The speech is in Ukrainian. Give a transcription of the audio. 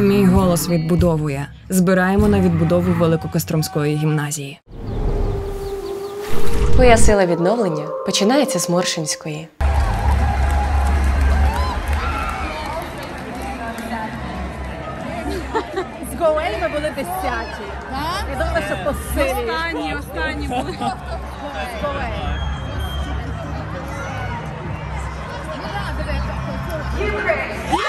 Мій голос відбудовує. Збираємо на відбудову Великокостромської гімназії. Твоя сила відновлення починається з Моршинської. З Гоуей ми були 10-ті. Я думала, що посилі. Останні були. З Гоуей. Ukraine!